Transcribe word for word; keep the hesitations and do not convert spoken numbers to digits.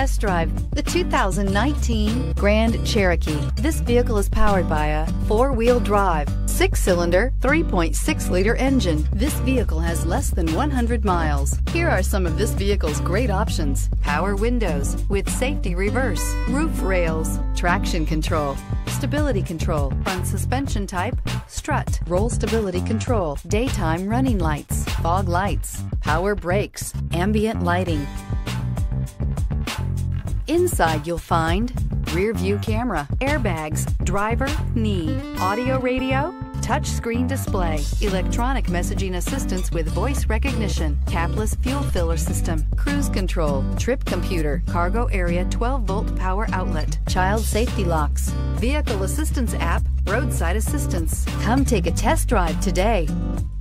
test drive the two thousand nineteen Grand Cherokee. This vehicle is powered by a four-wheel drive, six-cylinder, three point six liter engine. This vehicle has less than one hundred miles. Here are some of this vehicle's great options: power windows with safety reverse, roof rails, traction control, stability control, front suspension type, strut, roll stability control, daytime running lights, fog lights, power brakes, ambient lighting. Inside you'll find rear view camera, airbags, driver, knee, audio radio, touch screen display, electronic messaging assistance with voice recognition, capless fuel filler system, cruise control, trip computer, cargo area twelve volt power outlet, child safety locks, vehicle assistance app, roadside assistance. Come take a test drive today.